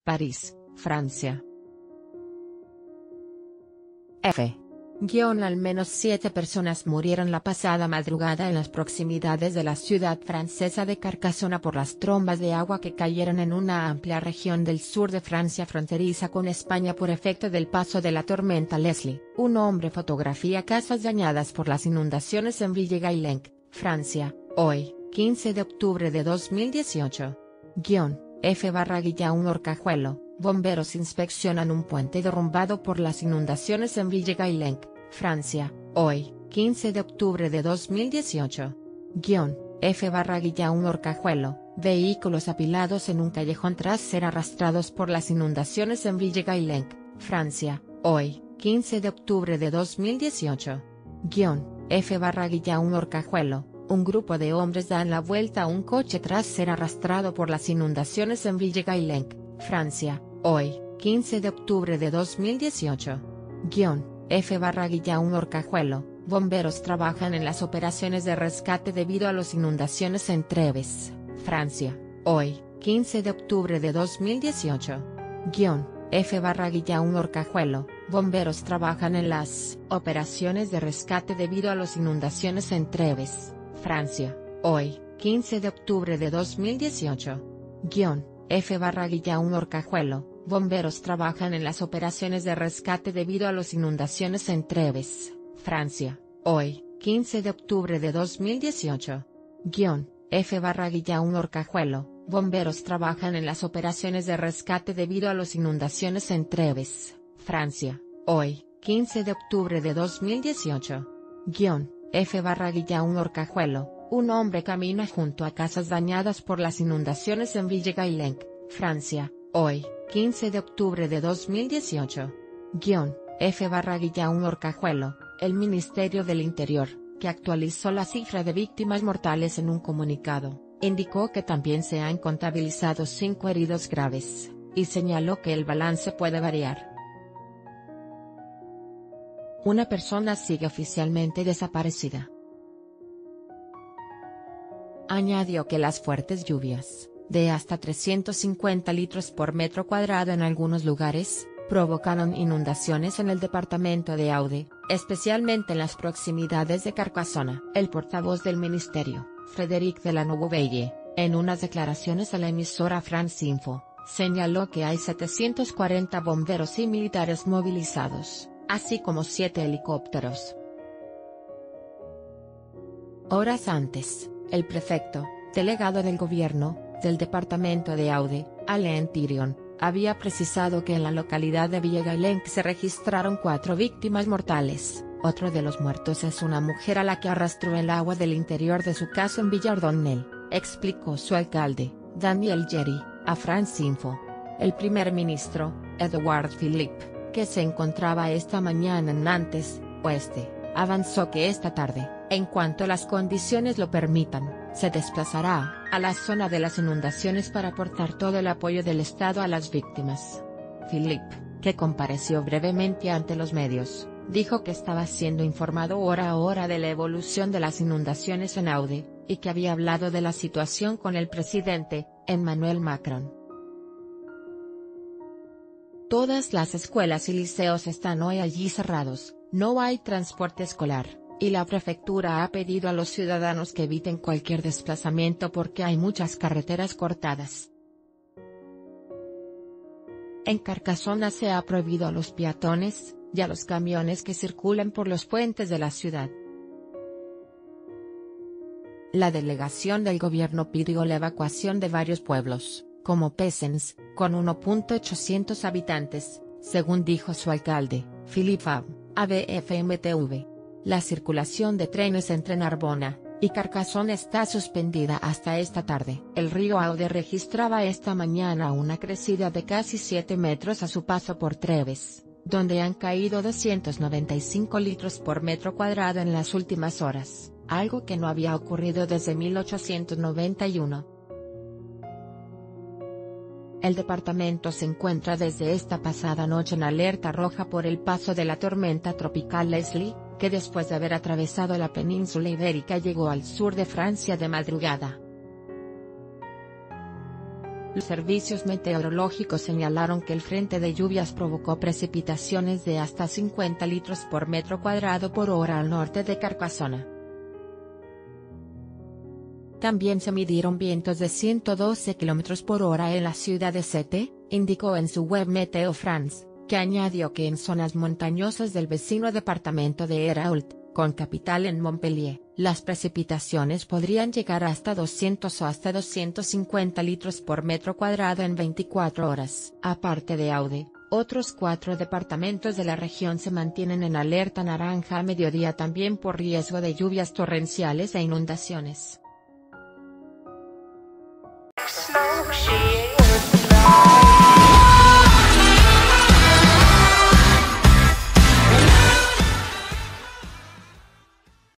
París, Francia. F. Al menos 7 personas murieron la pasada madrugada en las proximidades de la ciudad francesa de Carcassonne por las trombas de agua que cayeron en una amplia región del sur de Francia fronteriza con España por efecto del paso de la tormenta Leslie. Un hombre fotografía casas dañadas por las inundaciones en Ville-Gailenc, Francia, hoy, 15 de octubre de 2018. F/un Horcajuelo. Bomberos inspeccionan un puente derrumbado por las inundaciones en Ville-Gailenc, Francia, hoy, 15 de octubre de 2018. F/un Horcajuelo. Vehículos apilados en un callejón tras ser arrastrados por las inundaciones en Ville-Gailenc, Francia, hoy, 15 de octubre de 2018. F/un Horcajuelo. Un grupo de hombres dan la vuelta a un coche tras ser arrastrado por las inundaciones en Ville-Gailenc, Francia, hoy, 15 de octubre de 2018. F/un Horcajuelo. Bomberos trabajan en las operaciones de rescate debido a las inundaciones en Treves, Francia, hoy, 15 de octubre de 2018. F/un Horcajuelo. Bomberos trabajan en las operaciones de rescate debido a las inundaciones en Treves, Francia, hoy, 15 de octubre de 2018. F/un Horcajuelo. Bomberos trabajan en las operaciones de rescate debido a las inundaciones en Treves, Francia, hoy, 15 de octubre de 2018. F/un Horcajuelo. Bomberos trabajan en las operaciones de rescate debido a las inundaciones en Treves, Francia, hoy, 15 de octubre de 2018. F/un Horcajuelo. Un hombre camina junto a casas dañadas por las inundaciones en Ville-Gailenc, Francia, hoy, 15 de octubre de 2018. F/un Horcajuelo. El Ministerio del Interior, que actualizó la cifra de víctimas mortales en un comunicado, indicó que también se han contabilizado 5 heridos graves, y señaló que el balance puede variar. Una persona sigue oficialmente desaparecida. Añadió que las fuertes lluvias, de hasta 350 litros por metro cuadrado en algunos lugares, provocaron inundaciones en el departamento de Aude, especialmente en las proximidades de Carcassonne. El portavoz del ministerio, Frédéric Delanouvelle, en unas declaraciones a la emisora France Info, señaló que hay 740 bomberos y militares movilizados, así como 7 helicópteros. Horas antes, el prefecto, delegado del gobierno, del departamento de Aude, Alain Thirion, había precisado que en la localidad de Ville-Gailenc se registraron 4 víctimas mortales. Otro de los muertos es una mujer a la que arrastró el agua del interior de su casa en Villardonnel, explicó su alcalde, Daniel Jerry, a France Info. El primer ministro, Edouard Philippe, que se encontraba esta mañana en Nantes, Oeste, avanzó que esta tarde, en cuanto las condiciones lo permitan, se desplazará a la zona de las inundaciones para aportar todo el apoyo del Estado a las víctimas. Philippe, que compareció brevemente ante los medios, dijo que estaba siendo informado hora a hora de la evolución de las inundaciones en Aude, y que había hablado de la situación con el presidente, Emmanuel Macron. Todas las escuelas y liceos están hoy allí cerrados, no hay transporte escolar, y la prefectura ha pedido a los ciudadanos que eviten cualquier desplazamiento porque hay muchas carreteras cortadas. En Carcassonne se ha prohibido a los peatones, y a los camiones que circulan por los puentes de la ciudad. La delegación del gobierno pidió la evacuación de varios pueblos, como Pessens, con 1.800 habitantes, según dijo su alcalde, Philippe Fabre, a BFM-TV. La circulación de trenes entre Narbona y Carcassonne está suspendida hasta esta tarde. El río Aude registraba esta mañana una crecida de casi 7 metros a su paso por Treves, donde han caído 295 litros por metro cuadrado en las últimas horas, algo que no había ocurrido desde 1891. El departamento se encuentra desde esta pasada noche en alerta roja por el paso de la tormenta tropical Leslie, que después de haber atravesado la península ibérica llegó al sur de Francia de madrugada. Los servicios meteorológicos señalaron que el frente de lluvias provocó precipitaciones de hasta 50 litros por metro cuadrado por hora al norte de Carcassona. También se midieron vientos de 112 km por hora en la ciudad de Sète, indicó en su web Meteo France, que añadió que en zonas montañosas del vecino departamento de Hérault, con capital en Montpellier, las precipitaciones podrían llegar hasta 200 o hasta 250 litros por metro cuadrado en 24 horas. Aparte de Aude, otros 4 departamentos de la región se mantienen en alerta naranja a mediodía también por riesgo de lluvias torrenciales e inundaciones. Smoke shit.